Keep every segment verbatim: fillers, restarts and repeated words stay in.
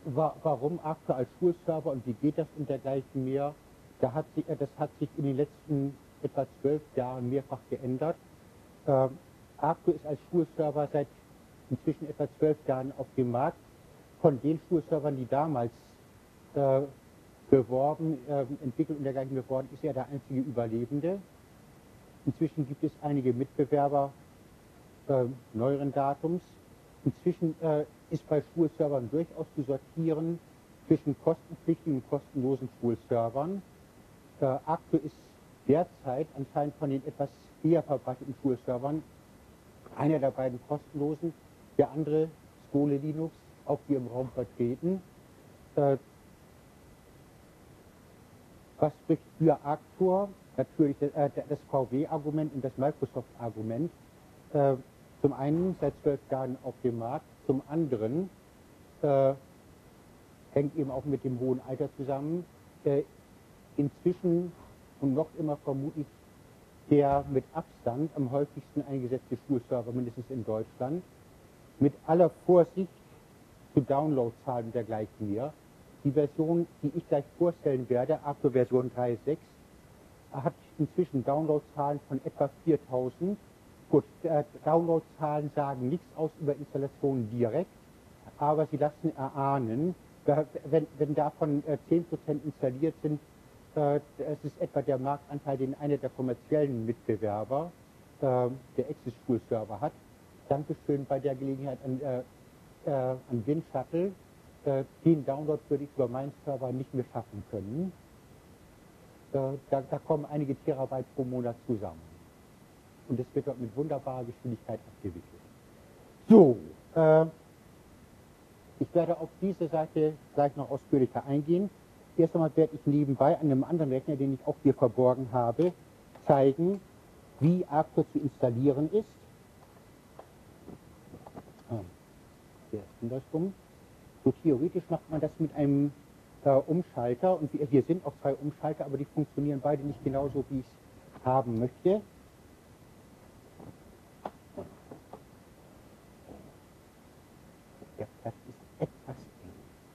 wa warum Arctur als Schulserver und wie geht das und dergleichen mehr? Da hat sich, das hat sich in den letzten etwa zwölf Jahren mehrfach geändert. Ähm, Arctur ist als Schulserver seit inzwischen etwa zwölf Jahren auf dem Markt. Von den Schulservern, die damals äh, beworben, äh, entwickelt und dergleichen geworden, ist er der einzige Überlebende. Inzwischen gibt es einige Mitbewerber äh, neueren Datums. Inzwischen äh, ist bei Schulservern durchaus zu sortieren zwischen kostenpflichtigen und kostenlosen Schulservern. Äh, Arctur ist derzeit anscheinend von den etwas eher verbreiteten Schulservern einer der beiden kostenlosen, der andere Skole Linux, auch hier im Raum vertreten. Äh, was spricht für Arctur? Natürlich äh, das V W-Argument und das Microsoft-Argument. Äh, zum einen seit zwölf Jahren auf dem Markt, zum anderen äh, hängt eben auch mit dem hohen Alter zusammen. Äh, inzwischen und noch immer vermutlich der mit Abstand am häufigsten eingesetzte Schulserver, mindestens in Deutschland, mit aller Vorsicht zu Downloadzahlen und dergleichen mehr. Die Version, die ich gleich vorstellen werde, Arctur Version drei Punkt sechs, hat inzwischen Downloadzahlen von etwa viertausend. Gut, äh, Downloadzahlen sagen nichts aus über Installationen direkt, aber sie lassen erahnen, wenn, wenn davon äh, zehn Prozent installiert sind, äh, es ist etwa der Marktanteil, den einer der kommerziellen Mitbewerber, äh, der Access Schulserver hat. Dankeschön bei der Gelegenheit an, äh, äh, an Windshuttle. Äh, den Download würde ich über meinen Server nicht mehr schaffen können. Äh, da, da kommen einige Terabyte pro Monat zusammen. Und das wird dort mit wunderbarer Geschwindigkeit abgewickelt. So, äh, ich werde auf diese Seite gleich noch ausführlicher eingehen. Erst einmal werde ich nebenbei an einem anderen Rechner, den ich auch hier verborgen habe, zeigen, wie Arctur zu installieren ist. Ah, hier ist andersrum. So theoretisch macht man das mit einem äh, Umschalter. Und wir, hier sind auch zwei Umschalter, aber die funktionieren beide nicht genauso, wie ich es haben möchte. Der Platz ist etwas eng.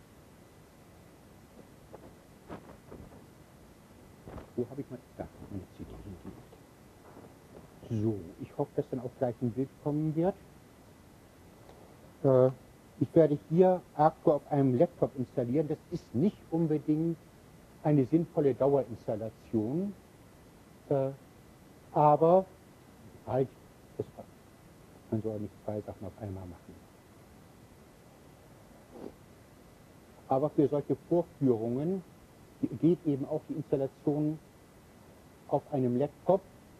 Wo habe ich mal da meine C D hingelegt? So, ich hoffe, dass dann auch gleich ein Bild kommen wird. Äh, ich werde hier Arctur auf einem Laptop installieren. Das ist nicht unbedingt eine sinnvolle Dauerinstallation, äh, aber halt, das, man soll nicht zwei Sachen auf einmal machen. Aber für solche Vorführungen geht eben auch die Installation auf einem Laptop.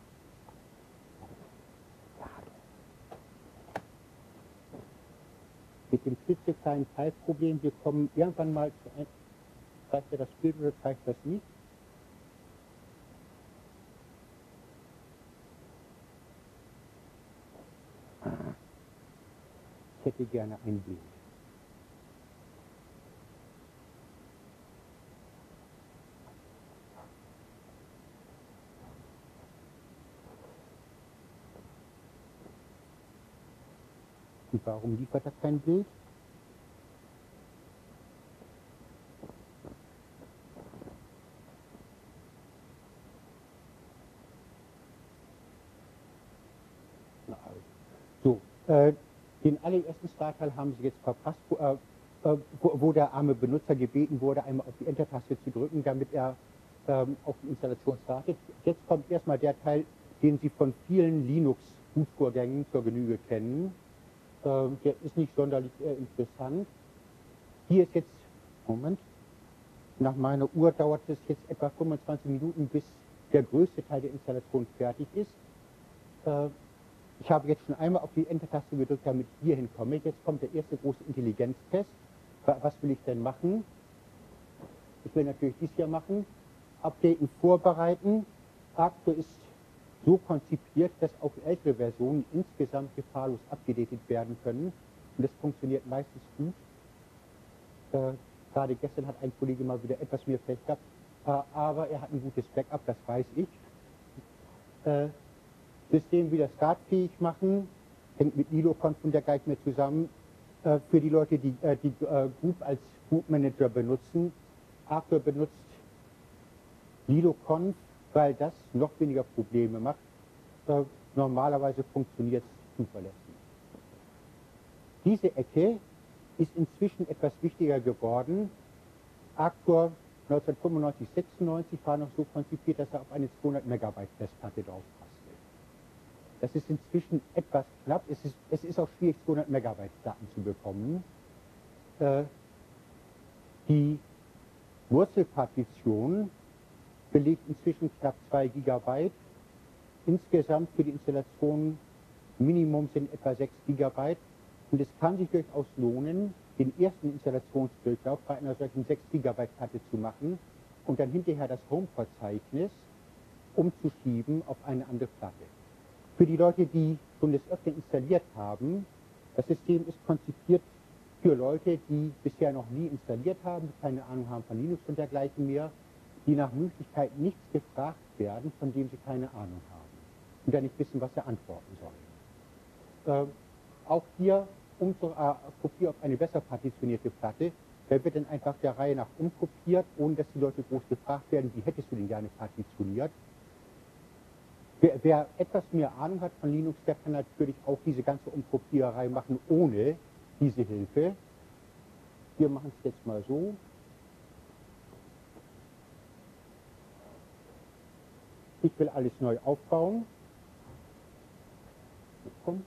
Mit dem klitzekleinen Teilproblem, wir kommen irgendwann mal zu einem, zeigt er das Bild oder zeigt das nicht? Ich hätte gerne ein Bild. Und warum liefert er kein Bild? Na also. So, äh, den allerersten Startteil haben Sie jetzt verpasst, wo, äh, wo, wo der arme Benutzer gebeten wurde, einmal auf die Enter-Taste zu drücken, damit er ähm, auf die Installation startet. Jetzt kommt erstmal der Teil, den Sie von vielen Linux-Bootvorgängen zur Genüge kennen. Der ist nicht sonderlich äh, interessant. Hier ist jetzt, Moment, nach meiner Uhr dauert es jetzt etwa fünfundzwanzig Minuten, bis der größte Teil der Installation fertig ist. Äh, ich habe jetzt schon einmal auf die Enter-Taste gedrückt, damit ich hier hinkomme. Jetzt kommt der erste große Intelligenztest. Was will ich denn machen? Ich will natürlich dies hier machen. Updaten vorbereiten. Arctur ist so konzipiert, dass auch ältere Versionen insgesamt gefahrlos abgedatet werden können. Und das funktioniert meistens gut. Äh, gerade gestern hat ein Kollege mal wieder etwas mehr Pech gehabt, äh, aber er hat ein gutes Backup, das weiß ich. Äh, System wieder startfähig machen, hängt mit Liloconf und dergleichen mehr zusammen. Äh, für die Leute, die äh, die äh, Group als Group Manager benutzen, Arthur benutzt lidoconf, weil das noch weniger Probleme macht. Äh, normalerweise funktioniert es zuverlässig. Diese Ecke ist inzwischen etwas wichtiger geworden. Arthur neunzehnhundertfünfundneunzig sechsundneunzig war noch so konzipiert, dass er auf eine zweihundert Megabyte Festplatte draufpasste. Das ist inzwischen etwas knapp. Es ist, es ist auch schwierig, zweihundert Megabyte Daten zu bekommen. Äh, die Wurzelpartition belegt inzwischen knapp zwei Gigabyte. Insgesamt für die Installation Minimum sind etwa sechs Gigabyte. Und es kann sich durchaus lohnen, den ersten Installationsdurchlauf bei einer solchen sechs Gigabyte Platte zu machen und dann hinterher das Home-Verzeichnis umzuschieben auf eine andere Platte. Für die Leute, die schon das Öfteren installiert haben, das System ist konzipiert für Leute, die bisher noch nie installiert haben, keine Ahnung haben von Linux und dergleichen mehr, die nach Möglichkeit nichts gefragt werden, von dem sie keine Ahnung haben und dann nicht wissen, was sie antworten sollen. Äh, auch hier unsere äh, Kopie auf eine besser partitionierte Platte, da wird dann einfach der Reihe nach umkopiert, ohne dass die Leute groß gefragt werden, wie hättest du denn gerne partitioniert. Wer, wer etwas mehr Ahnung hat von Linux, der kann natürlich auch diese ganze Umkopiererei machen, ohne diese Hilfe. Wir machen es jetzt mal so. Ich will alles neu aufbauen. Komm.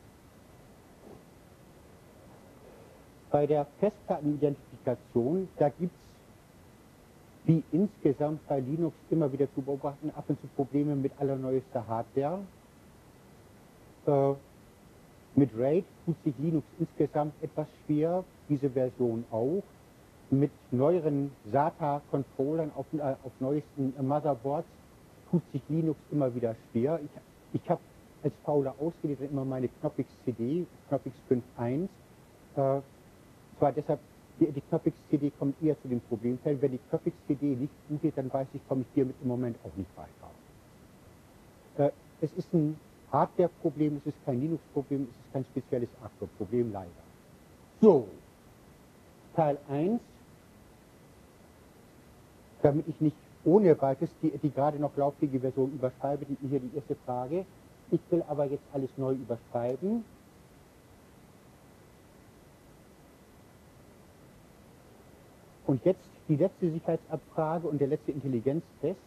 Bei der Festplattenidentifikation, da gibt es, wie insgesamt bei Linux immer wieder zu beobachten, ab und zu Probleme mit allerneuester Hardware. Äh, mit RAID tut sich Linux insgesamt etwas schwer, diese Version auch. Mit neueren SATA-Controllern auf, äh, auf neuesten äh, Motherboards tut sich Linux immer wieder schwer. Ich, ich habe als fauler Ausrede immer meine Knoppix-C D, Knoppix fünf Punkt eins. Äh, zwar deshalb, die, die Knoppix-C D kommt eher zu dem Problemfeld. Wenn die Knoppix-C D nicht bootet, dann weiß ich, komme ich hiermit im Moment auch nicht weiter. Äh, es ist ein Hardware-Problem, es ist kein Linux-Problem, es ist kein spezielles Arthur-Problem, leider. So, Teil eins, damit ich nicht ohne weiteres die, die gerade noch lauffähige Version überschreibe, die, hier die erste Frage. Ich will aber jetzt alles neu überschreiben. Und jetzt die letzte Sicherheitsabfrage und der letzte Intelligenztest.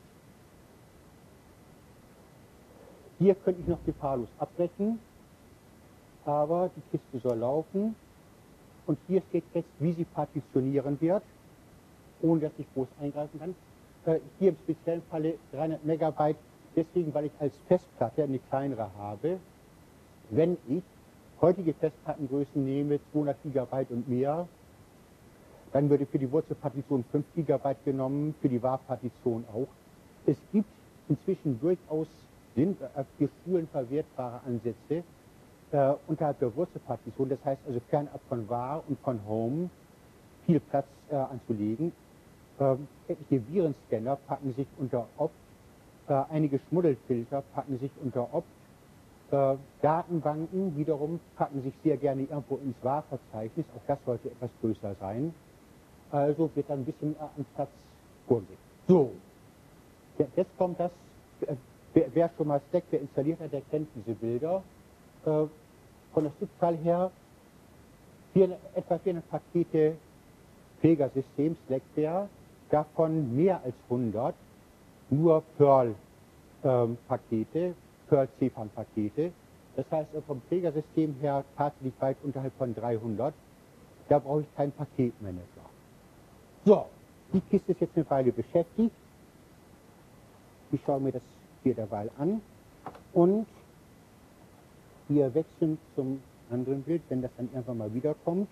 Hier könnte ich noch gefahrlos abbrechen, aber die Kiste soll laufen. Und hier steht jetzt, wie sie partitionieren wird, ohne dass ich groß eingreifen kann. Äh, hier im speziellen Falle dreihundert Megabyte, deswegen, weil ich als Festplatte eine kleinere habe. Wenn ich heutige Festplattengrößen nehme, zweihundert Gigabyte und mehr, dann würde für die Wurzelpartition fünf Gigabyte genommen, für die Var-Partition auch. Es gibt inzwischen durchaus sind für Schulen verwertbare Ansätze äh, unterhalb der Wurzelpartition, das heißt also fernab von Var und von Home viel Platz äh, anzulegen. Ähm, etliche Virenscanner packen sich unter Opt, äh, einige Schmuddelfilter packen sich unter Opt, äh, Datenbanken wiederum packen sich sehr gerne irgendwo ins Var-Verzeichnis, auch das sollte etwas größer sein. Also wird dann ein bisschen äh, an Platz vorgesehen. So, jetzt kommt das, äh, wer, wer schon mal Stack, wer installiert hat, der kennt diese Bilder. Äh, von der Stückzahl her vier, etwa vierhundert Pakete Pega-System, Slackware, davon mehr als hundert nur Perl-Pakete, ähm, Perl-C P A N-Pakete. Das heißt, vom Pega-System her tatsächlich weit unterhalb von dreihundert. Da brauche ich keinen Paketmanager. So, die Kiste ist jetzt eine Weile beschäftigt. Ich schaue mir das hier derweil an. Und wir wechseln zum anderen Bild, wenn das dann irgendwann mal wiederkommt.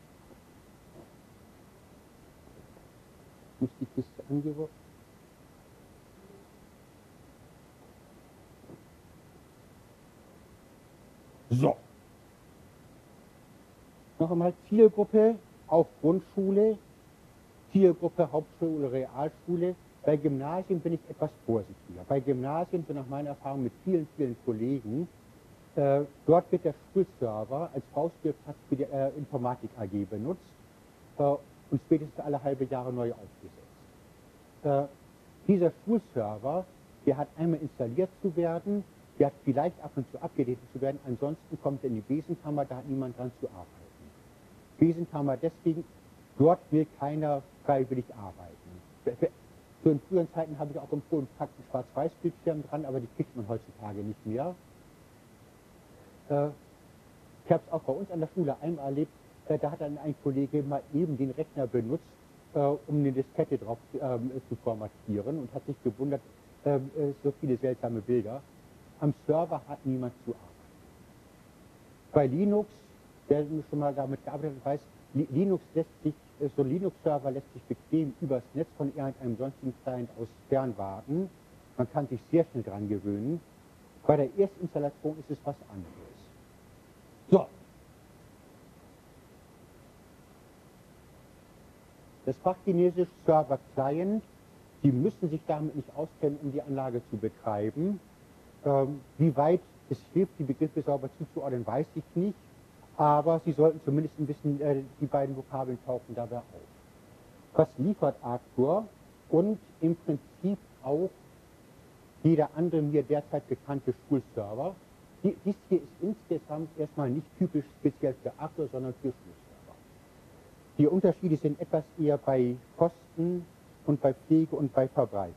Muss die Kiste angeworfen. So. Noch einmal Zielgruppe auf Grundschule, Zielgruppe Hauptschule oder Realschule. Bei Gymnasien bin ich etwas vorsichtiger. Bei Gymnasien, so nach meiner Erfahrung mit vielen, vielen Kollegen, Äh, dort wird der Schulserver als Hausspielplatz für die äh, Informatik A G benutzt äh, und spätestens alle halbe Jahre neu aufgesetzt. Äh, dieser Schulserver, der hat einmal installiert zu werden, der hat vielleicht ab und zu abgedatet zu werden, ansonsten kommt er in die Besenkammer, da hat niemand dran zu arbeiten. Besenkammer deswegen, dort will keiner freiwillig arbeiten. So in früheren Zeiten habe ich auch empfohlen, packt einen Schwarz-Weiß-Bildschirm dran, aber die kriegt man heutzutage nicht mehr. Äh, ich habe es auch bei uns an der Schule einmal erlebt, äh, da hat dann ein Kollege mal eben den Rechner benutzt, äh, um eine Diskette drauf äh, zu formatieren und hat sich gewundert, äh, so viele seltsame Bilder. Am Server hat niemand zu arbeiten. Bei Linux, der schon mal damit gearbeitet hat, weiß, Linux lässt sich, so Linux-Server lässt sich bequem übers Netz von irgendeinem sonstigen Client aus fernwarten. Man kann sich sehr schnell dran gewöhnen. Bei der Erstinstallation ist es was anderes. So. Das Fachchinesisch Server Client, die müssen sich damit nicht auskennen, um die Anlage zu betreiben. Ähm, wie weit es hilft, die Begriffe sauber zuzuordnen, weiß ich nicht. Aber Sie sollten zumindest ein bisschen, äh, die beiden Vokabeln tauchen dabei auf. Was liefert Arctur und im Prinzip auch jeder andere mir derzeit bekannte Schulserver? Die, dies hier ist insgesamt erstmal nicht typisch speziell für Arctur, sondern für Schulserver. Die Unterschiede sind etwas eher bei Kosten und bei Pflege und bei Verbreitung.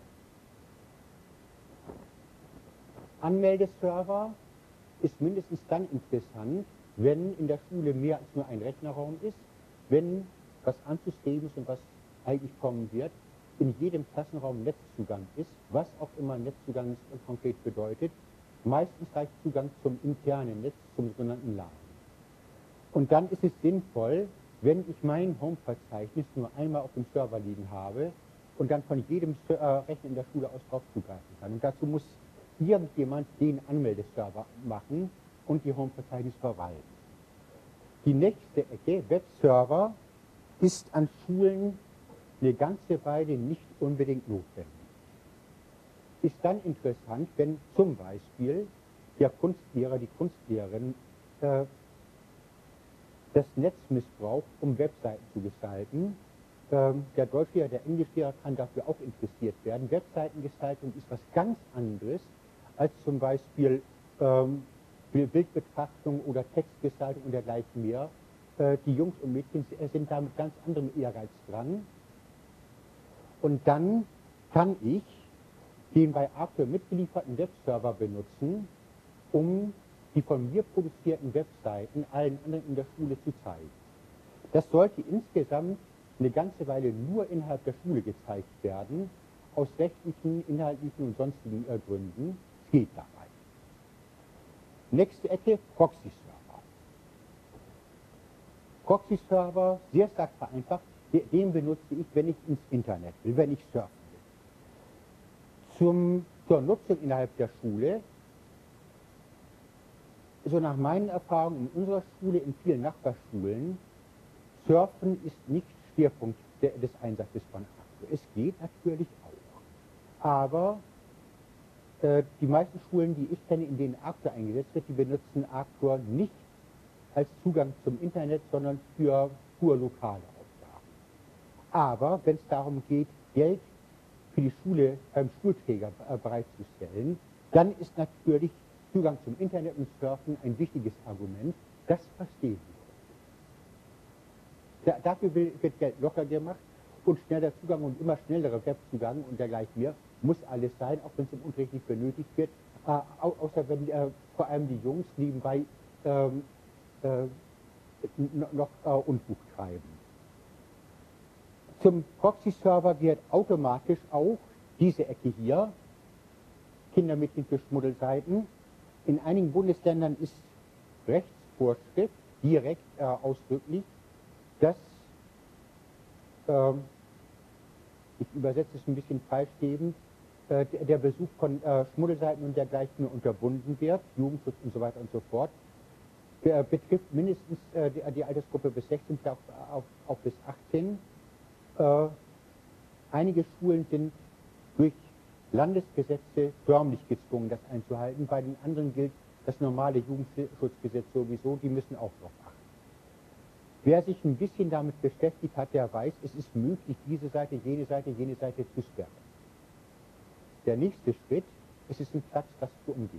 Anmeldeserver ist mindestens dann interessant, wenn in der Schule mehr als nur ein Rechnerraum ist, wenn was anzustreben ist und was eigentlich kommen wird, in jedem Klassenraum Netzzugang ist, was auch immer Netzzugang konkret bedeutet. Meistens reicht Zugang zum internen Netz, zum sogenannten LAN. Und dann ist es sinnvoll, wenn ich mein Home-Verzeichnis nur einmal auf dem Server liegen habe und dann von jedem Rechner in der Schule aus drauf zugreifen kann. Und dazu muss irgendjemand den Anmeldeserver machen und die Home-Verzeichnis verwalten. Die nächste Ecke, Webserver, ist an Schulen eine ganze Weile nicht unbedingt notwendig. Ist dann interessant, wenn zum Beispiel der Kunstlehrer, die Kunstlehrerin äh, das Netz missbraucht, um Webseiten zu gestalten. Ähm, der Deutschlehrer, der Englischlehrer kann dafür auch interessiert werden. Webseitengestaltung ist was ganz anderes als zum Beispiel ähm, Bildbetrachtung oder Textgestaltung und dergleichen mehr. Äh, die Jungs und Mädchen sind da mit ganz anderem Ehrgeiz dran. Und dann kann ich den bei Arctur mitgelieferten Webserver benutzen, um die von mir produzierten Webseiten allen anderen in der Schule zu zeigen. Das sollte insgesamt eine ganze Weile nur innerhalb der Schule gezeigt werden, aus rechtlichen, inhaltlichen und sonstigen äh, Gründen. Es geht dabei. Nächste Ecke, Proxy-Server. Proxy-Server, sehr stark vereinfacht, den benutze ich, wenn ich ins Internet will, wenn ich surfen will. Zum, zur Nutzung innerhalb der Schule, so nach meinen Erfahrungen in unserer Schule, in vielen Nachbarschulen, Surfen ist nicht Schwerpunkt der, des Einsatzes von Arctur. Es geht natürlich auch. Aber äh, die meisten Schulen, die ich kenne, in denen Arctur eingesetzt wird, die benutzen Arctur nicht als Zugang zum Internet, sondern für pur lokale Aufgaben. Aber wenn es darum geht, Geld für die Schule beim Schulträger äh, bereitzustellen, dann ist natürlich Zugang zum Internet und Surfen ein wichtiges Argument. Das verstehen wir. Da, dafür wird Geld locker gemacht und schneller Zugang und immer schnellerer Webzugang und dergleichen mehr muss alles sein, auch wenn es im Unterricht nicht benötigt wird, äh, au außer wenn äh, vor allem die Jungs nebenbei ähm, äh, noch äh, Unfug treiben. Zum Proxy-Server gehört automatisch auch diese Ecke hier, Kindermädchen für Schmuddelseiten. In einigen Bundesländern ist Rechtsvorschrift direkt äh, ausdrücklich, dass, äh, ich übersetze es ein bisschen falschgebend, äh, der Besuch von äh, Schmuddelseiten und dergleichen unterbunden wird, Jugendschutz und so weiter und so fort. Der betrifft mindestens äh, die, die Altersgruppe bis sechzehn, auch, auch, auch bis achtzehn. Äh, einige Schulen sind durch Landesgesetze förmlich gezwungen, das einzuhalten. Bei den anderen gilt, das normale Jugendschutzgesetz sowieso, die müssen auch darauf achten. Wer sich ein bisschen damit beschäftigt hat, der weiß, es ist möglich, diese Seite, jene Seite, jene Seite zu sperren. Der nächste Schritt, es ist ein Platz, das zu umgehen.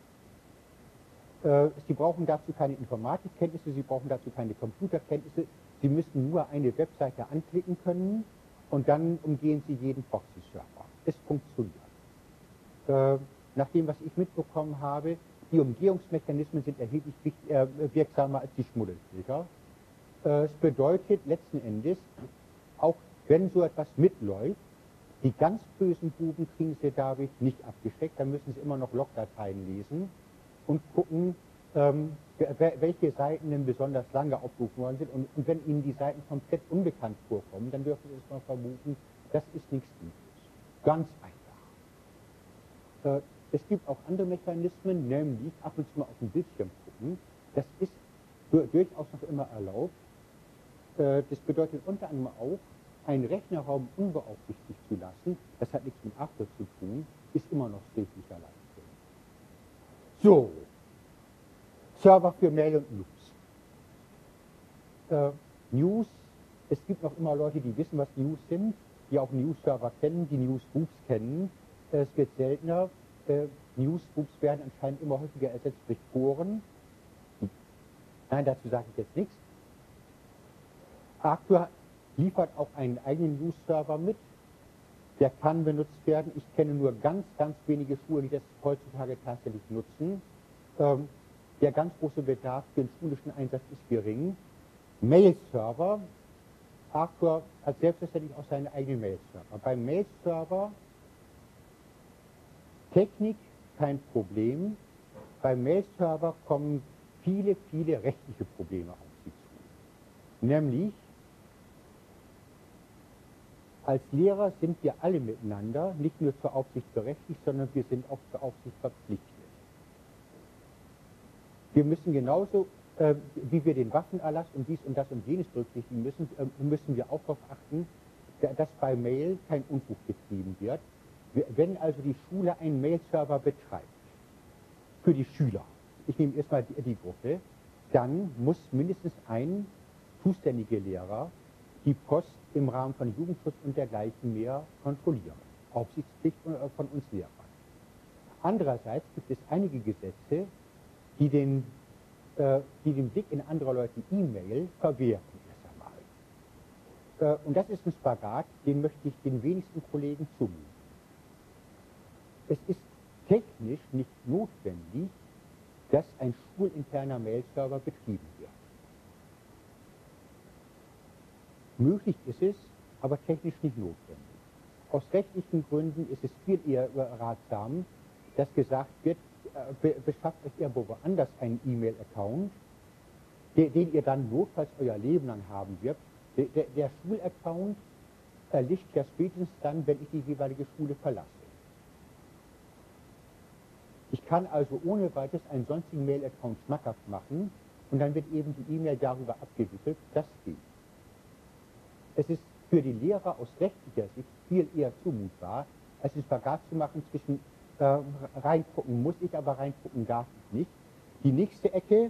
Äh, Sie brauchen dazu keine Informatikkenntnisse, Sie brauchen dazu keine Computerkenntnisse, Sie müssen nur eine Webseite anklicken können und dann umgehen Sie jeden Proxy-Server. Es funktioniert. Äh, nach dem, was ich mitbekommen habe, die Umgehungsmechanismen sind erheblich äh, wirksamer als die Schmuddelfilter. Äh, es bedeutet letzten Endes, auch wenn so etwas mitläuft, die ganz bösen Buben kriegen Sie dadurch nicht abgeschreckt, dann müssen Sie immer noch Logdateien lesen und gucken, ähm, welche Seiten denn besonders lange aufgerufen worden sind. Und, und wenn Ihnen die Seiten komplett unbekannt vorkommen, dann dürfen Sie erstmal vermuten, das ist nichts Gutes. Ganz einfach. Äh, es gibt auch andere Mechanismen, nämlich ab und zu mal auf den Bildschirm gucken. Das ist durchaus noch immer erlaubt. Äh, das bedeutet unter anderem auch, einen Rechnerraum unbeaufsichtigt zu lassen, das hat nichts mit After zu tun, ist immer noch sträflicher Leistung. So, Server für Mail und News. Äh, News, es gibt noch immer Leute, die wissen, was News sind, die auch News-Server kennen, die Newsgroups kennen. Äh, es wird seltener. Äh, Newsgroups werden anscheinend immer häufiger ersetzt durch Foren. Nein, dazu sage ich jetzt nichts. Arctur liefert auch einen eigenen News-Server mit. Der kann benutzt werden. Ich kenne nur ganz, ganz wenige Schulen, die das heutzutage tatsächlich nutzen. Ähm, der ganz große Bedarf für den schulischen Einsatz ist gering. Mail-Server. Arctur hat selbstverständlich auch seinen eigenen Mail-Server. Beim Mail-Server Technik kein Problem. Beim Mail-Server kommen viele, viele rechtliche Probleme auf Sie zu. Nämlich, als Lehrer sind wir alle miteinander nicht nur zur Aufsicht berechtigt, sondern wir sind auch zur Aufsicht verpflichtet. Wir müssen genauso, äh, wie wir den Waffenerlass und dies und das und jenes berücksichtigen müssen, äh, müssen wir auch darauf achten, dass bei Mail kein Unfug getrieben wird. Wenn also die Schule einen Mail-Server betreibt, für die Schüler, ich nehme erstmal die, die Gruppe, dann muss mindestens ein zuständiger Lehrer die Post im Rahmen von Jugendschutz und dergleichen mehr kontrollieren. Aufsichtspflicht von uns Lehrern. Andererseits gibt es einige Gesetze, die den, äh, die den Blick in andere Leute E-Mail verwehren erst einmal. Äh, und das ist ein Spagat, den möchte ich den wenigsten Kollegen zumuten. Es ist technisch nicht notwendig, dass ein schulinterner Mail-Server betrieben wird. Möglich ist es, aber technisch nicht notwendig. Aus rechtlichen Gründen ist es viel eher ratsam, dass gesagt wird, be beschafft euch irgendwo woanders einen E-Mail-Account, den, den ihr dann notfalls euer Leben lang haben wird. Der, der, der Schulaccount erlischt ja spätestens dann, wenn ich die jeweilige Schule verlasse. Ich kann also ohne weiteres einen sonstigen Mail-Account schmackhaft machen und dann wird eben die E-Mail darüber abgewickelt. Das geht. Es ist für die Lehrer aus rechtlicher Sicht viel eher zumutbar, als den Spagat zu machen zwischen äh, reingucken muss ich, aber reingucken darf ich nicht. Die nächste Ecke,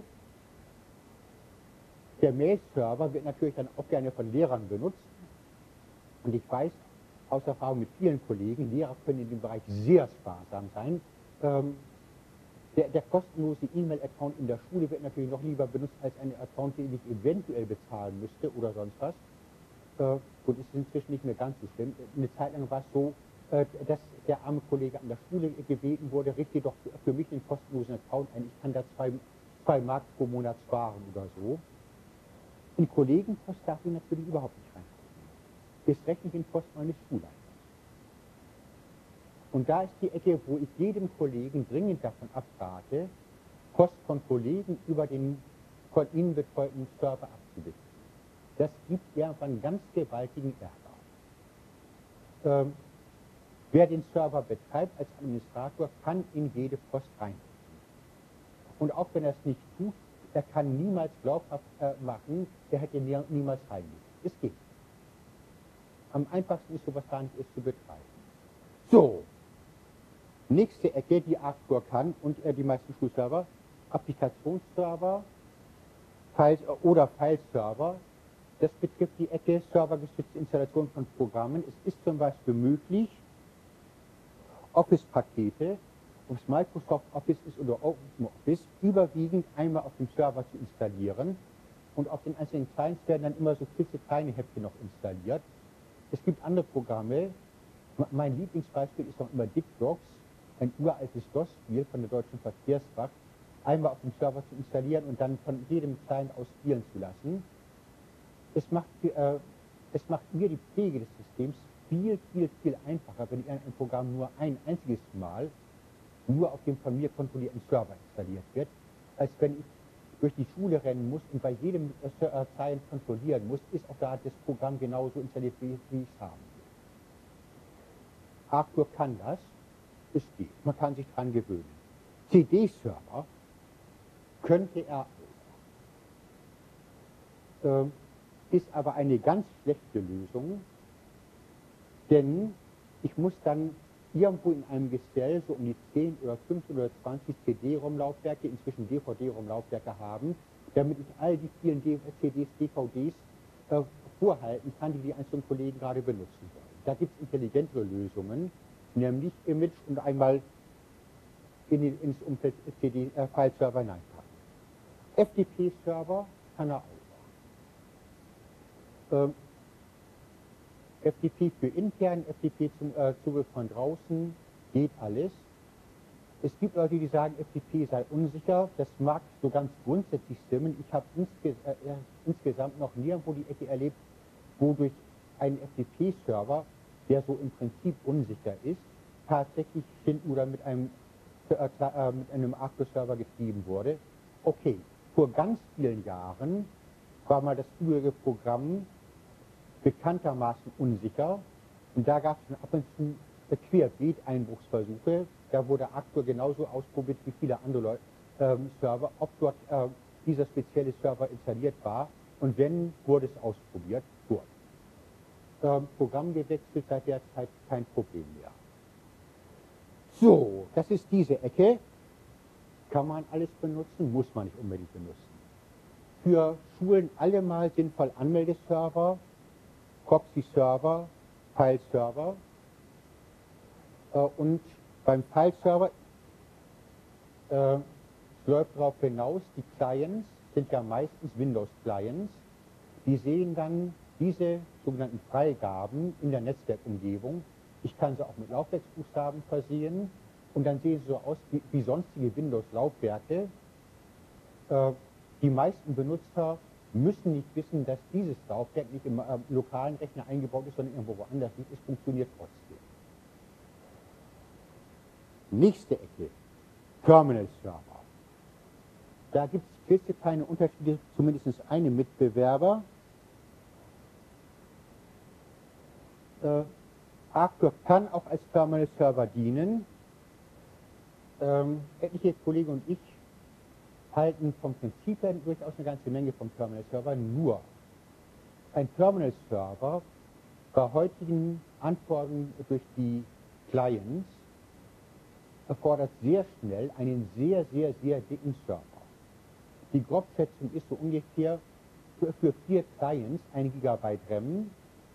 der Mail-Server wird natürlich dann auch gerne von Lehrern benutzt. Und ich weiß aus Erfahrung mit vielen Kollegen, Lehrer können in dem Bereich sehr sparsam sein. Ähm, Der, der kostenlose E-Mail-Account in der Schule wird natürlich noch lieber benutzt als ein Account, den ich eventuell bezahlen müsste oder sonst was. Äh, gut, ist inzwischen nicht mehr ganz so schlimm. Eine Zeit lang war es so, äh, dass der arme Kollege an der Schule gebeten wurde, richte doch für, für mich einen kostenlosen Account ein, ich kann da zwei, zwei Mark pro Monat sparen oder so. In Kollegenpost darf ich natürlich überhaupt nicht reingucken. Ist rechtlich in Post meines Schulleiters. Und da ist die Ecke, wo ich jedem Kollegen dringend davon abrate, Post von Kollegen über den von ihnen betreuten Server abzuwickeln. Das gibt irgendwann ganz gewaltigen Ärger. Ähm, wer den Server betreibt als Administrator, kann in jede Post reingucken. Und auch wenn er es nicht tut, er kann niemals glaubhaft äh, machen, er hätte nie, niemals reingeguckt. Es geht. Am einfachsten ist sowas gar nicht erst zu betreiben. So. Nächste Ecke, die Arctur kann und äh, die meisten Schulserver, Applikationsserver Files, oder File-Server. Das betrifft die Ecke servergestützte Installation von Programmen. Es ist zum Beispiel möglich, Office-Pakete, ob es Microsoft Office ist oder OpenOffice, überwiegend einmal auf dem Server zu installieren. Und auf den einzelnen Clients werden dann immer so klitzekleine Häppchen noch installiert. Es gibt andere Programme. Mein Lieblingsbeispiel ist noch immer DickDocs, ein uraltes DOS-Spiel von der Deutschen Verkehrswacht, einmal auf dem Server zu installieren und dann von jedem Client aus spielen zu lassen. Es macht, äh, es macht mir die Pflege des Systems viel, viel, viel einfacher, wenn ich ein Programm nur ein einziges Mal nur auf dem von mir kontrollierten Server installiert wird, als wenn ich durch die Schule rennen muss und bei jedem äh, Client kontrollieren muss, ist auch da das Programm genauso installiert, wie, wie ich es haben will. Arthur kann das, es geht, man kann sich dran gewöhnen. C D-Server könnte er auch. Ähm, ist aber eine ganz schlechte Lösung, denn ich muss dann irgendwo in einem Gestell so um die zehn oder fünfzehn oder zwanzig C D-ROM-Laufwerke, inzwischen D V D-ROM-Laufwerke haben, damit ich all die vielen C Ds, D V Ds äh, vorhalten kann, die die einzelnen Kollegen gerade benutzen wollen. Da gibt es intelligentere Lösungen, nämlich Image und einmal in den, ins Umfeld C D-File-Server äh, hineinpacken. F T P-Server kann er auch. Ähm, F T P für intern, F T P zum äh, Zugriff von draußen, geht alles. Es gibt Leute, die sagen, F T P sei unsicher. Das mag so ganz grundsätzlich stimmen. Ich habe insge äh, insgesamt noch nirgendwo die Ecke erlebt, wo durch einen F T P-Server, der so im Prinzip unsicher ist, tatsächlich finden oder mit einem, äh, äh, mit einem Arthur-Server getrieben wurde. Okay, vor ganz vielen Jahren war mal das frühere Programm bekanntermaßen unsicher und da gab es dann ab und zu querbeet Einbruchsversuche. Da wurde Arthur genauso ausprobiert wie viele andere Leute, ähm, Server, ob dort äh, dieser spezielle Server installiert war und wenn, wurde es ausprobiert. Gut. Ähm, Programm gewechselt, seit der Zeit kein Problem mehr. So, das ist diese Ecke. Kann man alles benutzen, muss man nicht unbedingt benutzen. Für Schulen allemal sinnvoll Anmeldeserver, Proxy-Server, File-Server äh, und beim File-Server äh, läuft darauf hinaus, die Clients sind ja meistens Windows-Clients, die sehen dann diese sogenannten Freigaben in der Netzwerkumgebung. Ich kann sie auch mit Laufwerksbuchstaben versehen und dann sehen sie so aus wie, wie sonstige Windows-Laufwerke. Äh, die meisten Benutzer müssen nicht wissen, dass dieses Laufwerk nicht im äh, lokalen Rechner eingebaut ist, sondern irgendwo woanders liegt. Es funktioniert trotzdem. Nächste Ecke, Terminal-Server. Da gibt es klitzekleine Unterschiede, zumindest einem Mitbewerber. Äh, Arthur kann auch als Terminal-Server dienen. Ähm, etliche Kollegen und ich halten vom Prinzip her durchaus eine ganze Menge vom Terminal-Server, nur ein Terminal-Server bei heutigen Anforderungen durch die Clients erfordert sehr schnell einen sehr, sehr, sehr dicken Server. Die Grobschätzung ist so ungefähr für, für vier Clients ein Gigabyte RAM.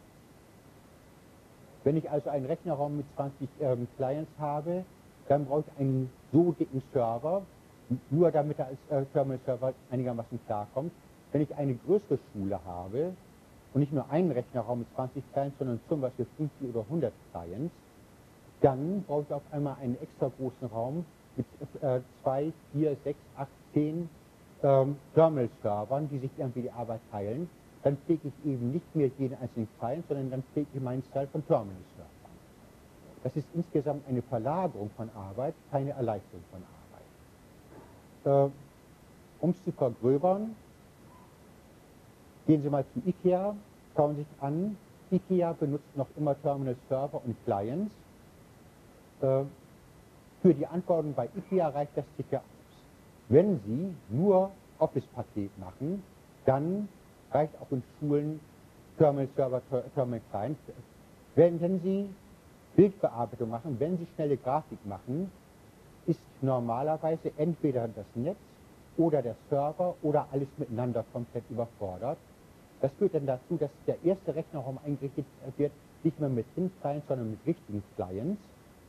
Wenn ich also einen Rechnerraum mit zwanzig ähm, Clients habe, dann brauche ich einen so dicken Server, nur damit er als äh, Terminal-Server einigermaßen klarkommt. Wenn ich eine größere Schule habe und nicht nur einen Rechnerraum mit zwanzig Clients, sondern zum Beispiel fünfzig oder hundert Clients, dann brauche ich auf einmal einen extra großen Raum mit äh, zwei, vier, sechs, acht, zehn ähm, Terminal-Servern, die sich irgendwie die Arbeit teilen. Dann pflege ich eben nicht mehr jeden einzelnen Client, sondern dann pflege ich meinen Style von Terminal-Servern. Das ist insgesamt eine Verlagerung von Arbeit, keine Erleichterung von Arbeit. Äh, um es zu vergröbern, gehen Sie mal zu IKEA, schauen sich an, IKEA benutzt noch immer Terminal-Server und Clients. Äh, für die Anforderungen bei IKEA reicht das dicke aus. Wenn Sie nur Office-Paket machen, dann reicht auch in Schulen Terminal-Server, Terminal-Client. Wenn, wenn Sie Bildbearbeitung machen, wenn Sie schnelle Grafik machen, ist normalerweise entweder das Netz oder der Server oder alles miteinander komplett überfordert. Das führt dann dazu, dass der erste Rechnerraum eingerichtet wird, nicht mehr mit Thin-Clients, sondern mit richtigen Clients.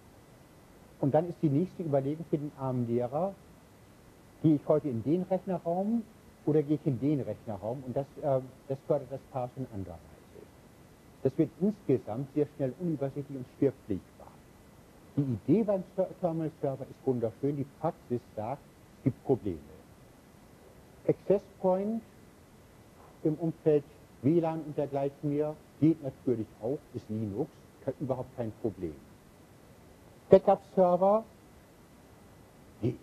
Und dann ist die nächste Überlegung für den armen Lehrer, gehe ich heute in den Rechnerraum oder gehe ich in den Rechnerraum? Und das, äh, das fördert das Chaos in anderer Weise. Das wird insgesamt sehr schnell unübersichtlich und schwer pflegbar. Die Idee beim Terminal Server ist wunderschön, die Praxis sagt, es gibt Probleme. Access Point im Umfeld W L A N und dergleichen mehr geht natürlich auch, ist Linux, überhaupt kein Problem. Backup-Server geht.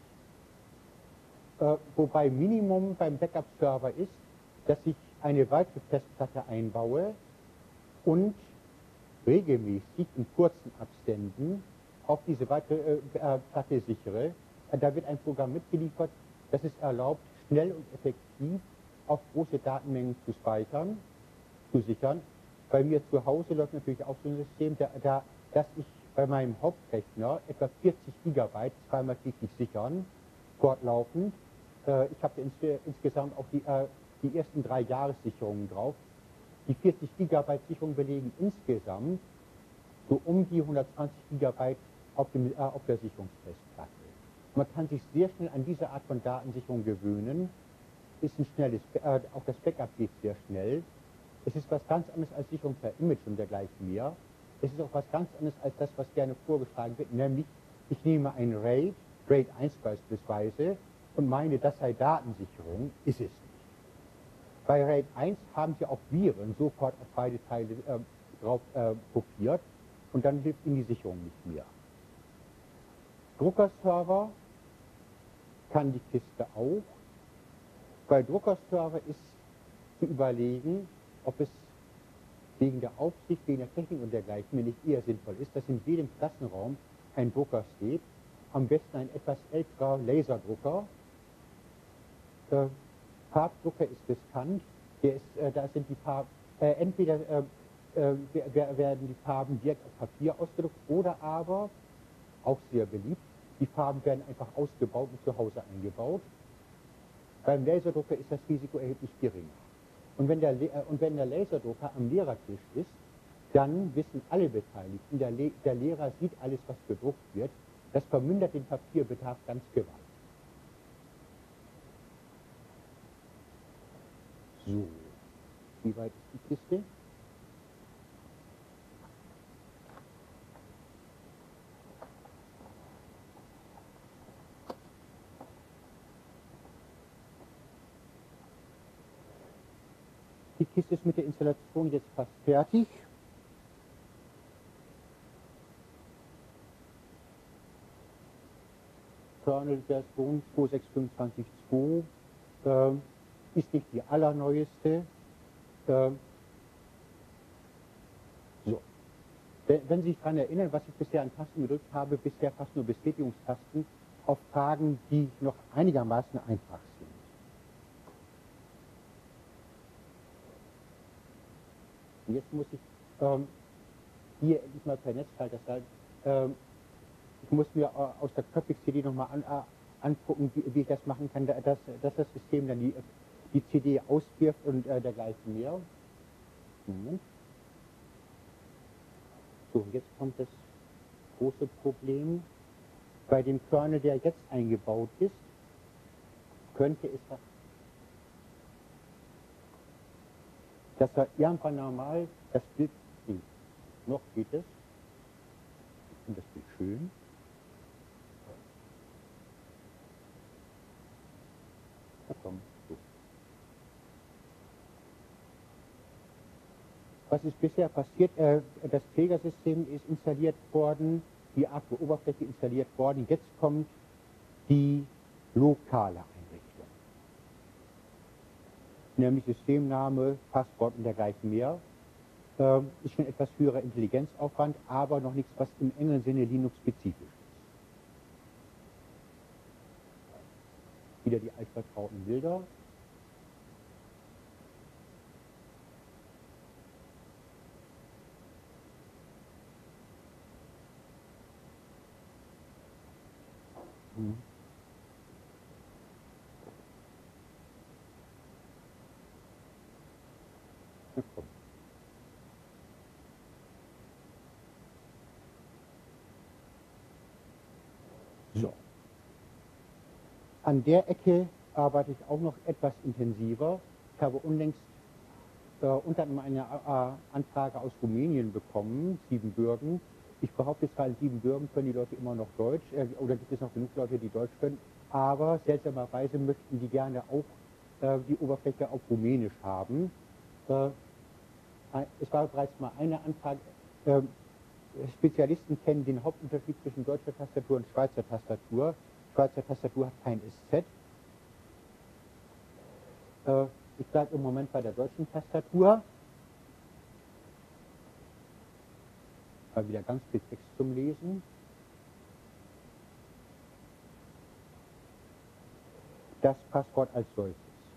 Äh, wobei Minimum beim Backup-Server ist, dass ich eine weitere Festplatte einbaue und regelmäßig in kurzen Abständen auf diese weitere äh, Platte sichere. Äh, da wird ein Programm mitgeliefert, das es erlaubt, schnell und effektiv auf große Datenmengen zu speichern, zu sichern. Bei mir zu Hause läuft natürlich auch so ein System, da, da, dass ich bei meinem Hauptrechner etwa vierzig Gigabyte zweimal täglich sichern, fortlaufend. Äh, ich habe ins, äh, insgesamt auch die, äh, die ersten drei Jahressicherungen drauf. Die vierzig Gigabyte Sicherung belegen insgesamt so um die hundertzwanzig Gigabyte auf, dem, äh, auf der Sicherungsfestplatte. Man kann sich sehr schnell an diese Art von Datensicherung gewöhnen. Ist ein schnelles, äh, auch das Backup geht sehr schnell. Es ist was ganz anderes als Sicherung per Image und dergleichen mehr. Es ist auch was ganz anderes als das, was gerne vorgeschlagen wird, nämlich ich nehme ein RAID, RAID eins beispielsweise, und meine, das sei Datensicherung, ist es nicht. Bei RAID eins haben Sie auch Viren sofort auf beide Teile äh, drauf äh, kopiert und dann hilft Ihnen die Sicherung nicht mehr. Druckerserver kann die Kiste auch. Bei Druckerserver ist zu überlegen, ob es wegen der Aufsicht, wegen der Technik und dergleichen mir nicht eher sinnvoll ist, dass in jedem Klassenraum ein Drucker steht, am besten ein etwas älterer Laserdrucker. Äh, Farbdrucker ist riskant, der ist, äh, da sind die Farben, äh, entweder äh, äh, werden die Farben direkt auf Papier ausgedruckt oder aber, auch sehr beliebt, die Farben werden einfach ausgebaut und zu Hause eingebaut. Beim Laserdrucker ist das Risiko erheblich geringer. Und wenn der, äh, und wenn der Laserdrucker am Lehrertisch ist, dann wissen alle Beteiligten, der, Le der Lehrer sieht alles, was gedruckt wird, das vermindert den Papierbedarf ganz gewaltig. So, wie weit ist die Kiste? Die Kiste ist mit der Installation jetzt fast fertig. Kernel-Version zwei Punkt sechs Punkt fünfundzwanzig Punkt zwei äh, ist nicht die allerneueste. Äh, so. Wenn Sie sich daran erinnern, was ich bisher an Tasten gedrückt habe, bisher fast nur Bestätigungstasten auf Fragen, die noch einigermaßen einfach sind. Und jetzt muss ich ähm, hier endlich mal per Netzschalter sein. Ähm, ich muss mir äh, aus der Köpix-C D nochmal an, äh, angucken, wie, wie ich das machen kann, dass, dass das System dann die, die C D auswirft und äh, dergleichen mehr. Moment. So, jetzt kommt das große Problem. Bei dem Kernel, der jetzt eingebaut ist, könnte es, dass er irgendwann normal das Bild sieht. Noch geht es. Ich finde das Bild schön. Na komm, so. Was ist bisher passiert? Äh, das Trägersystem ist installiert worden, die Akku-Oberfläche installiert worden. Jetzt kommt die lokale Einrichtung. Nämlich Systemname, Passwort und dergleichen mehr. Äh, ist schon etwas höherer Intelligenzaufwand, aber noch nichts, was im engen Sinne Linux-spezifisch ist. Wieder die altvertrauten Bilder. kommen. So. An der Ecke arbeite ich auch noch etwas intensiver. Ich habe unlängst äh, unter anderem eine äh, Anfrage aus Rumänien bekommen, Siebenbürgen. Ich behaupte zwar, in Siebenbürgen können die Leute immer noch Deutsch, äh, oder gibt es noch genug Leute, die Deutsch können, aber seltsamerweise möchten die gerne auch äh, die Oberfläche auf Rumänisch haben. Äh, es war bereits mal eine Anfrage, äh, Spezialisten kennen den Hauptunterschied zwischen deutscher Tastatur und Schweizer Tastatur. Schweizer Tastatur hat kein S Z. Äh, ich bleibe im Moment bei der deutschen Tastatur. Mal wieder ganz viel Text zum Lesen. Das Passwort als solches.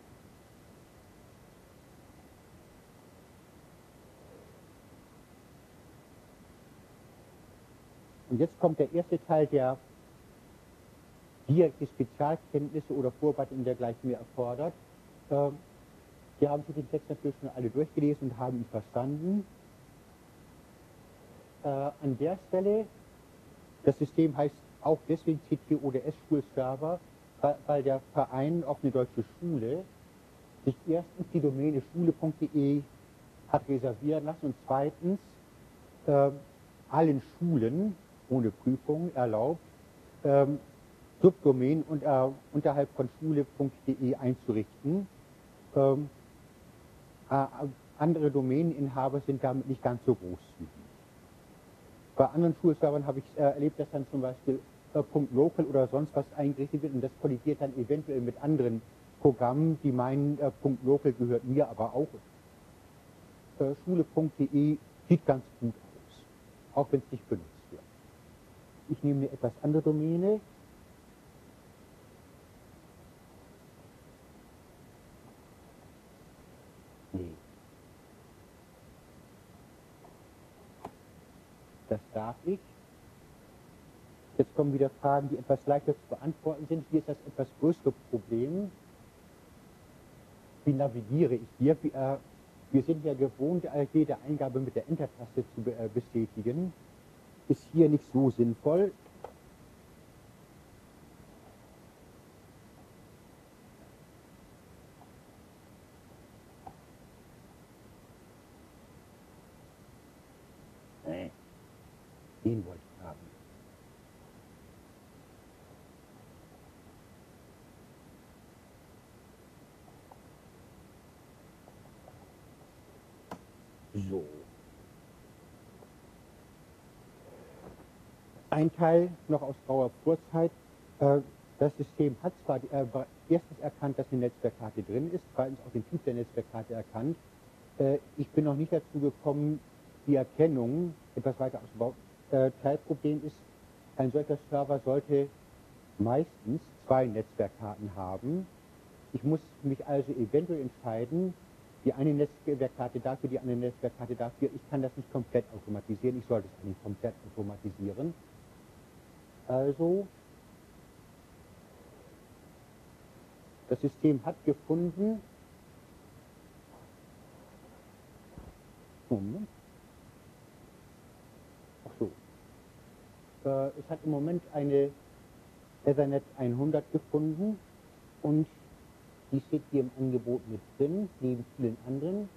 Und jetzt kommt der erste Teil, der direkte Spezialkenntnisse oder Vorbereitung dergleichen mehr erfordert. Ähm, die haben sich den Text natürlich schon alle durchgelesen und haben ihn verstanden. Äh, an der Stelle, das System heißt auch deswegen C T O D S Schulserver, weil, weil der Verein Offene Deutsche Schule sich erstens die Domäne schule punkt de hat reservieren lassen und zweitens äh, allen Schulen ohne Prüfung erlaubt, ähm, Subdomänen und, äh, unterhalb von schule punkt de einzurichten. Ähm, äh, andere Domäneninhaber sind damit nicht ganz so großzügig. Bei anderen Schulservern habe ich äh, erlebt, dass dann zum Beispiel äh, .local oder sonst was eingerichtet wird und das kollidiert dann eventuell mit anderen Programmen, die meinen, äh, .local gehört mir aber auch. Äh, schule punkt de sieht ganz gut aus, auch wenn es nicht benutzt wird. Ich nehme eine etwas andere Domäne. Nee. Das darf ich. Jetzt kommen wieder Fragen, die etwas leichter zu beantworten sind. Hier ist das etwas größere Problem. Wie navigiere ich hier? Wie, äh, wir sind ja gewohnt, jede Eingabe mit der Enter-Taste zu be äh, bestätigen. Ist hier nicht so sinnvoll. Nee. Den wollte ich haben. So. Ein Teil noch aus grauer Vorzeit. Äh, das System hat zwar die, äh, erstens erkannt, dass eine Netzwerkkarte drin ist, zweitens auch den Typ der Netzwerkkarte erkannt. Äh, ich bin noch nicht dazu gekommen, die Erkennung etwas weiter auszubauen. Äh, Teilproblem ist, ein solcher Server sollte meistens zwei Netzwerkkarten haben. Ich muss mich also eventuell entscheiden, die eine Netzwerkkarte dafür, die andere Netzwerkkarte dafür. Ich kann das nicht komplett automatisieren, ich sollte es eigentlich komplett automatisieren. Also, das System hat gefunden, Moment, ach so, äh, es hat im Moment eine Ethernet hundert gefunden und die steht hier im Angebot mit drin, neben vielen anderen.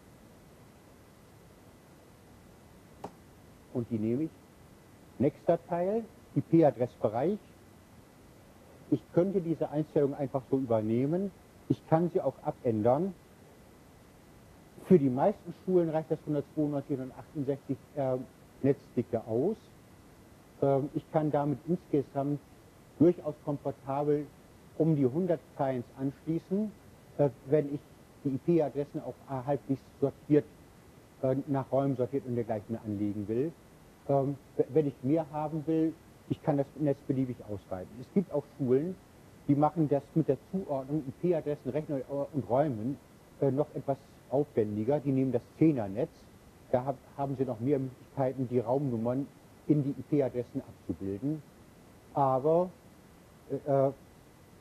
Und die nehme ich. Nächster Teil, I P-Adressbereich. Ich könnte diese Einstellung einfach so übernehmen. Ich kann sie auch abändern. Für die meisten Schulen reicht das hundertzweiundneunzig und achtundsechzig äh, Netzdicke aus. Ähm, ich kann damit insgesamt durchaus komfortabel um die hundert Clients anschließen, äh, wenn ich die I P-Adressen auch äh, halbwegs sortiert, äh, nach Räumen sortiert und dergleichen anlegen will. Ähm, wenn ich mehr haben will, ich kann das Netz beliebig ausweiten. Es gibt auch Schulen, die machen das mit der Zuordnung I P-Adressen, Rechner und Räumen äh, noch etwas aufwendiger. Die nehmen das Zehnernetz, da hab, haben sie noch mehr Möglichkeiten, die Raumnummern in die I P-Adressen abzubilden. Aber äh,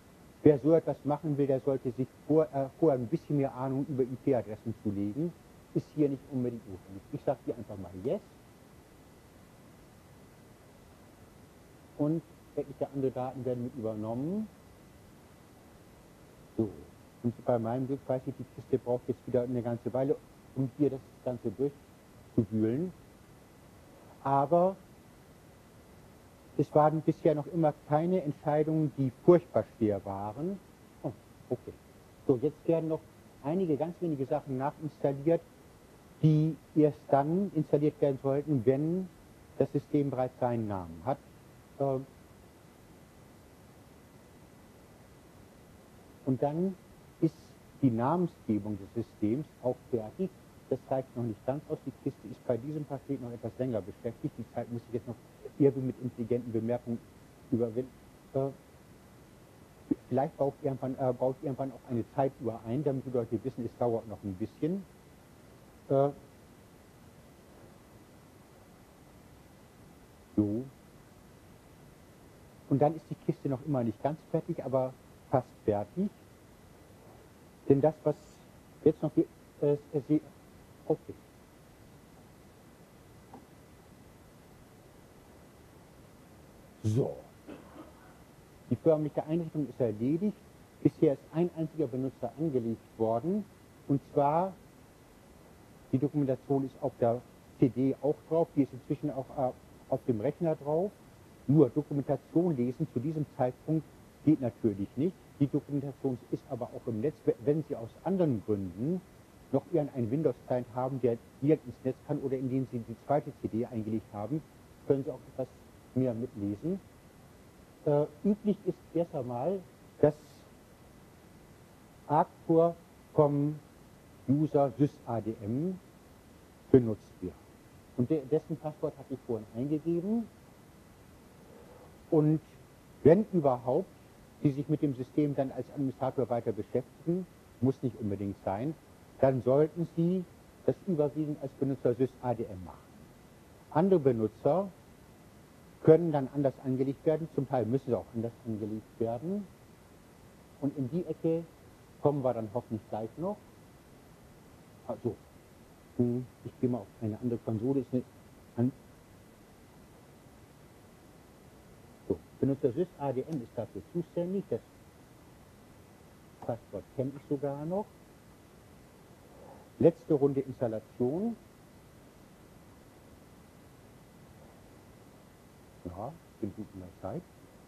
wer so etwas machen will, der sollte sich vor, äh, vorher ein bisschen mehr Ahnung über I P-Adressen zulegen. ist hier nicht unbedingt notwendig. Ich sage hier einfach mal Yes. Und etliche andere Daten werden mit übernommen. So. Und bei meinem Glück weiß ich, die Kiste braucht jetzt wieder eine ganze Weile, um hier das Ganze durchzuwühlen. Aber es waren bisher noch immer keine Entscheidungen, die furchtbar schwer waren. Oh, okay. So, jetzt werden noch einige ganz wenige Sachen nachinstalliert, die erst dann installiert werden sollten, wenn das System bereits seinen Namen hat. Ähm Und dann ist die Namensgebung des Systems auch fertig. Das zeigt noch nicht ganz aus. Die Kiste ist bei diesem Paket noch etwas länger beschäftigt. Die Zeit muss ich jetzt noch eher mit intelligenten Bemerkungen überwinden. Äh, vielleicht baue ich, irgendwann, äh, baue ich irgendwann auch eine Zeituhr ein, damit die Leute wissen, es dauert noch ein bisschen. Äh, so. Und dann ist die Kiste noch immer nicht ganz fertig, aber fast fertig. Denn das, was jetzt noch... Äh, äh, okay. So. Die förmliche Einrichtung ist erledigt. Bisher ist ein einziger Benutzer angelegt worden. Und zwar, die Dokumentation ist auf der C D auch drauf. Die ist inzwischen auch äh, auf dem Rechner drauf. Nur Dokumentation lesen zu diesem Zeitpunkt geht natürlich nicht. Die Dokumentation ist aber auch im Netz. Wenn Sie aus anderen Gründen noch irgendeinen Windows-Client haben, der direkt ins Netz kann oder indem Sie die zweite C D eingelegt haben, können Sie auch etwas mehr mitlesen. Äh, üblich ist erst einmal, dass Arctur vom User sysadm benutzt wird. Und de dessen Passwort hatte ich vorhin eingegeben. Und wenn überhaupt Sie sich mit dem System dann als Administrator weiter beschäftigen, muss nicht unbedingt sein, dann sollten Sie das überwiegend als Benutzer sysadm machen. Andere Benutzer können dann anders angelegt werden, zum Teil müssen sie auch anders angelegt werden. Und in die Ecke kommen wir dann hoffentlich gleich noch. Also, ich gehe mal auf eine andere Konsole. Ist eine an so, Benutzer sysadm ist dafür zuständig. Das Passwort kenne ich sogar noch. Letzte Runde Installation. Ja, bin gut in der Zeit.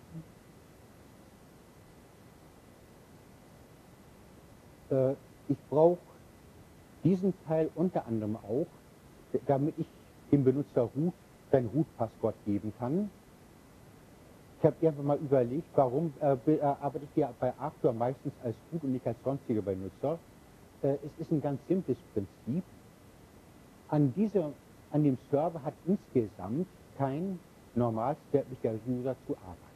Äh, ich brauche diesen Teil unter anderem auch, damit ich dem Benutzer Root sein Root-Passwort geben kann. Ich habe irgendwann mal überlegt, warum äh, äh, arbeite ich hier bei Arctur meistens als Root und nicht als sonstiger Benutzer. Äh, es ist ein ganz simples Prinzip. An, dieser, an dem Server hat insgesamt kein normalsterblicher User zu arbeiten.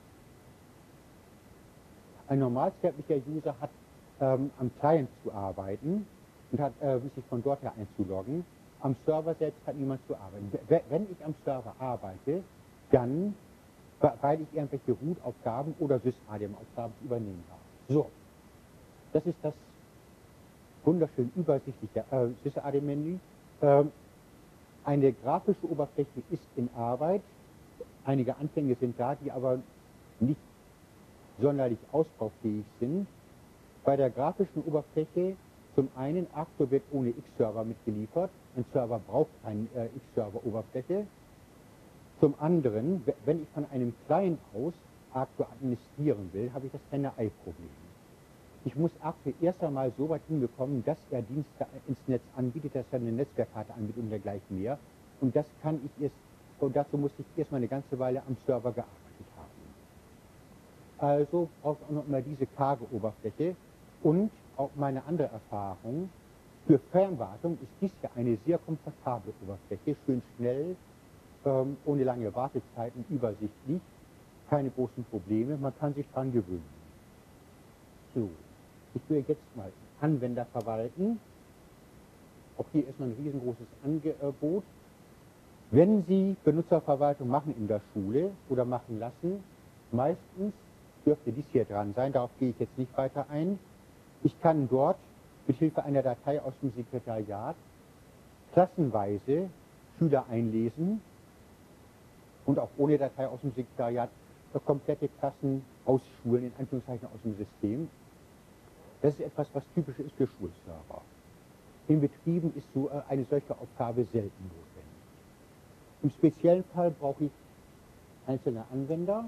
Ein normalsterblicher User hat ähm, am Client zu arbeiten und hat äh, sich von dort her einzuloggen. Am Server selbst hat niemand zu arbeiten. Wenn ich am Server arbeite, dann, weil ich irgendwelche Root-Aufgaben oder sysadm-Aufgaben zu übernehmen habe. So, das ist das wunderschön übersichtliche äh, sysadm-Menü. Ähm, eine grafische Oberfläche ist in Arbeit. Einige Anfänge sind da, die aber nicht sonderlich ausbaufähig sind. Bei der grafischen Oberfläche zum einen, Arctur wird ohne X-Server mitgeliefert. Ein Server braucht keine äh, X-Server-Oberfläche. Zum anderen, wenn ich von einem Client aus Arctur administrieren will, habe ich das Henne-Ei-Problem. Ich muss Arctur erst einmal so weit hinbekommen, dass er Dienste ins Netz anbietet, dass er eine Netzwerkkarte anbietet und dergleichen mehr. Und das kann ich erst, und dazu muss ich erstmal eine ganze Weile am Server gearbeitet haben. Also braucht auch noch immer diese karge Oberfläche. Und auch meine andere Erfahrung, für Fernwartung ist dies ja eine sehr komfortable Oberfläche, schön schnell, ähm, ohne lange Wartezeiten, übersichtlich, keine großen Probleme, man kann sich dran gewöhnen. So, ich will jetzt mal Anwender verwalten. Auch hier erstmal ein riesengroßes Angebot. Wenn Sie Benutzerverwaltung machen in der Schule oder machen lassen, meistens dürfte dies hier dran sein, darauf gehe ich jetzt nicht weiter ein. Ich kann dort mit Hilfe einer Datei aus dem Sekretariat klassenweise Schüler einlesen und auch ohne Datei aus dem Sekretariat komplette Klassen ausschulen, in Anführungszeichen aus dem System. Das ist etwas, was typisch ist für Schulserver. In Betrieben ist so eine solche Aufgabe selten notwendig. Im speziellen Fall brauche ich einzelne Anwender.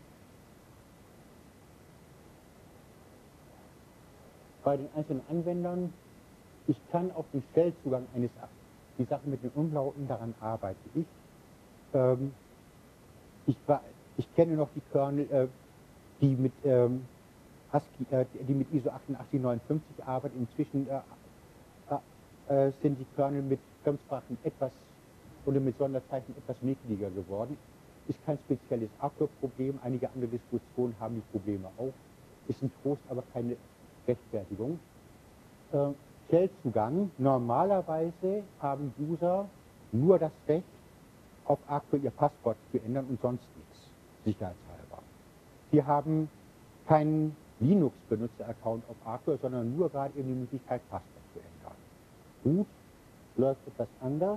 Bei den einzelnen Anwendern, ich kann auf den Stellzugang eines, die Sache mit den Umlauten, daran arbeite ich. Ähm, ich, war, ich kenne noch die Kernel, äh, die mit ähm, ASCII, äh, die mit I S O achtundachtzig neunundfünfzig arbeiten. Inzwischen äh, äh, sind die Kernel mit Fremdsprachen etwas oder mit Sonderzeichen etwas mickriger geworden. Ist kein spezielles Hardware-Problem. Einige andere Distributionen haben die Probleme auch. Ist ein Trost, aber keine Rechtfertigung. Äh, Shell-Zugang. Normalerweise haben User nur das Recht, auf Arctur ihr Passwort zu ändern und sonst nichts, sicherheitshalber. Sie haben keinen Linux-Benutzer-Account auf Arctur, sondern nur gerade eben die Möglichkeit, Passwort zu ändern. Gut, läuft etwas anders.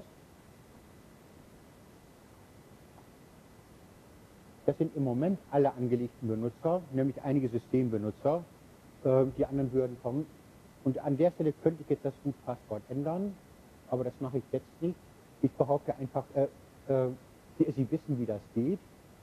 Das sind im Moment alle angelegten Benutzer, nämlich einige Systembenutzer. Äh, die anderen würden kommen. Und an der Stelle könnte ich jetzt das Root-Passwort ändern, aber das mache ich jetzt nicht. Ich behaupte einfach, äh, äh, Sie, Sie wissen, wie das geht.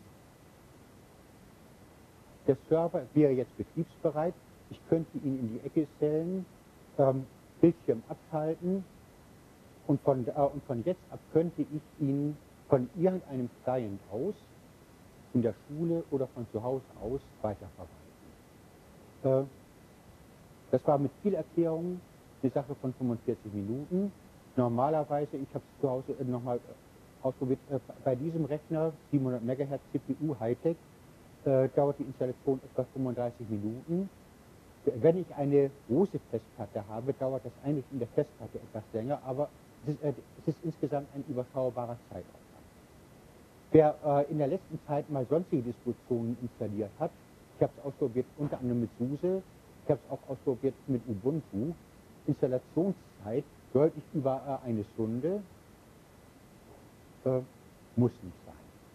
Der Server wäre jetzt betriebsbereit. Ich könnte ihn in die Ecke stellen, ähm, Bildschirm abschalten und von, äh, und von jetzt ab könnte ich ihn von irgendeinem Client aus, in der Schule oder von zu Hause aus, weiterverwalten. Äh, das war mit viel Erklärung eine Sache von fünfundvierzig Minuten. Normalerweise, ich habe es zu Hause äh, nochmal ausprobiert, äh, bei diesem Rechner, siebenhundert Megahertz C P U Hightech, äh, dauert die Installation etwa fünfunddreißig Minuten. Wenn ich eine große Festplatte habe, dauert das Einrichten der Festplatte etwas länger, aber es ist, äh, es ist insgesamt ein überschaubarer Zeitaufwand. Wer äh, in der letzten Zeit mal sonstige Distributionen installiert hat, ich habe es ausprobiert unter anderem mit SUSE, ich habe es auch ausprobiert mit Ubuntu, Installationszeit deutlich über äh, eine Stunde, äh, muss nicht sein.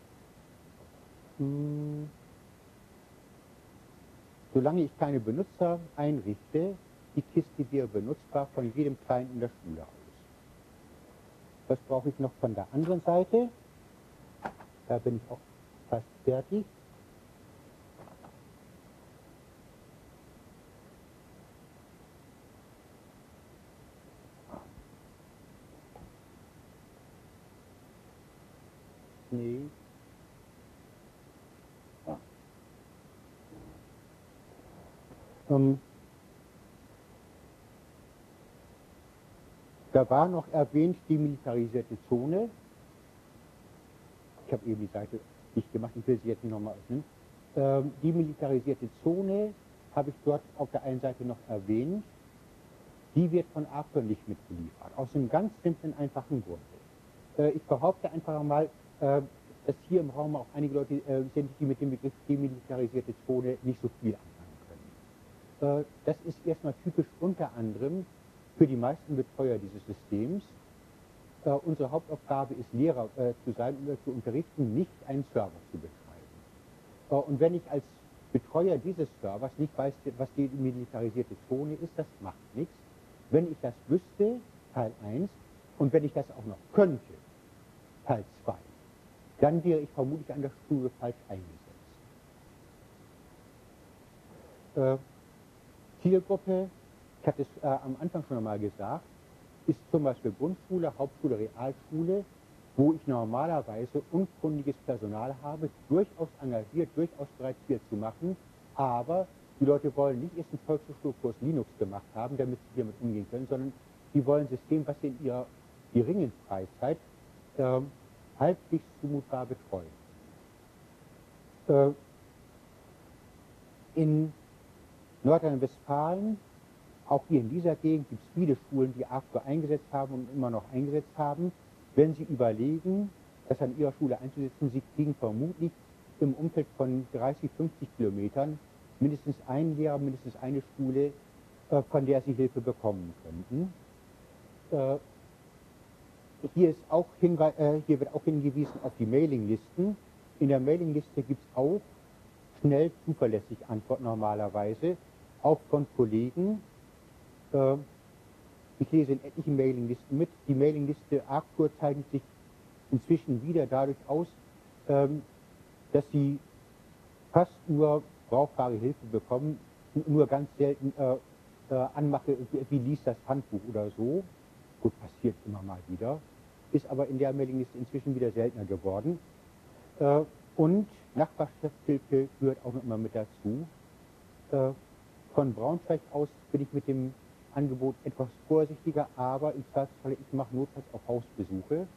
Hm. Solange ich keine Benutzer einrichte, die Kiste wäre benutzbar von jedem Client in der Schule aus. Was brauche ich noch von der anderen Seite? Da bin ich auch fast fertig. Nee. Ja. Ähm, da war noch erwähnt die militarisierte Zone. Ich habe eben die Seite nicht gemacht, ich will sie jetzt nicht nochmal öffnen. Ähm, die militarisierte Zone habe ich dort auf der einen Seite noch erwähnt. Die wird von Arctur nicht mitgeliefert. Aus einem ganz simplen, einfachen Grund. Äh, ich behaupte einfach mal, äh, dass hier im Raum auch einige Leute äh, sind, die mit dem Begriff demilitarisierte Zone nicht so viel anfangen können. Äh, das ist erstmal typisch unter anderem für die meisten Betreuer dieses Systems. Äh, unsere Hauptaufgabe ist, Lehrer äh, zu sein und zu unterrichten, nicht einen Server zu betreiben. Äh, und wenn ich als Betreuer dieses Servers nicht weiß, was die militarisierte Zone ist, das macht nichts. Wenn ich das wüsste, Teil eins, und wenn ich das auch noch könnte, Teil zwei, dann wäre ich vermutlich an der Schule falsch eingesetzt. Äh, Zielgruppe, ich hatte es äh, am Anfang schon einmal gesagt, ist zum Beispiel Grundschule, Hauptschule, Realschule, wo ich normalerweise unkundiges Personal habe, durchaus engagiert, durchaus bereit viel zu machen, aber die Leute wollen nicht erst einen Volkshochschulkurs Linux gemacht haben, damit sie damit umgehen können, sondern die wollen ein System, was sie in ihrer geringen Freizeit äh, halbwegs zumutbar betreuen. Äh, in Nordrhein-Westfalen, auch hier in dieser Gegend, gibt es viele Schulen, die Arctur eingesetzt haben und immer noch eingesetzt haben. Wenn Sie überlegen, das an Ihrer Schule einzusetzen, Sie kriegen vermutlich im Umfeld von dreißig, fünfzig Kilometern mindestens einen Lehrer, mindestens eine Schule, äh, von der Sie Hilfe bekommen könnten. Äh, hier, ist auch äh, hier wird auch hingewiesen auf die Mailinglisten. In der Mailingliste gibt es auch schnell zuverlässig Antwort normalerweise, auch von Kollegen. Äh, ich lese in etlichen Mailinglisten mit. Die Mailingliste Arctur zeichnet sich inzwischen wieder dadurch aus, ähm, dass sie fast nur brauchbare Hilfe bekommen, nur ganz selten äh, äh, anmache, wie liest das Handbuch oder so. Gut, passiert immer mal wieder, ist aber in der Mailingliste inzwischen wieder seltener geworden. Äh, und Nachbarschaftshilfe gehört auch noch immer mit dazu. Äh, von Braunschweig aus bin ich mit dem Angebot etwas vorsichtiger, aber im Zweifelsfall, ich mache notfalls auch Hausbesuche.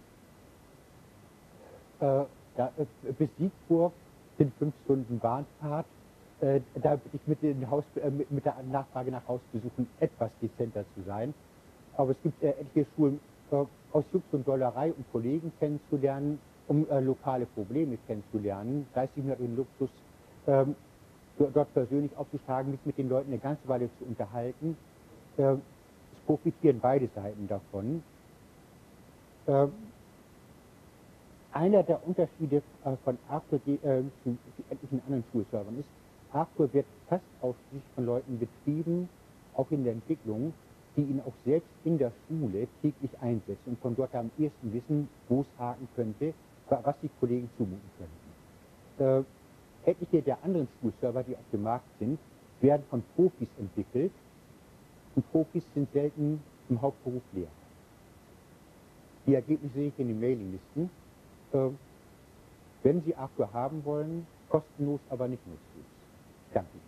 Äh, da, äh, bis Siegburg sind fünf Stunden Bahnfahrt. Äh, da bin ich mit, den Haus, äh, mit, mit der Nachfrage nach Hausbesuchen etwas dezenter zu sein. Aber es gibt äh, etliche Schulen äh, aus Jux und Dollerei, um Kollegen kennenzulernen, um äh, lokale Probleme kennenzulernen. Geistig nur den Luxus, ähm, dort persönlich aufzuschlagen, mich mit den Leuten eine ganze Weile zu unterhalten. Äh, es profitieren beide Seiten davon. Äh, Einer der Unterschiede äh, von Arctur äh, zu, zu etlichen anderen Schulservern ist, Arctur wird fast ausschließlich von Leuten betrieben, auch in der Entwicklung, die ihn auch selbst in der Schule täglich einsetzen und von dort am ehesten wissen, wo es haken könnte, was die Kollegen zumuten könnten. Äh, etliche der anderen Schulserver, die auf dem Markt sind, werden von Profis entwickelt und Profis sind selten im Hauptberuf Lehrer. Die Ergebnisse sehe ich in den Mailinglisten. Äh, wenn Sie Arctur haben wollen, kostenlos, aber nicht nutzlos. Danke.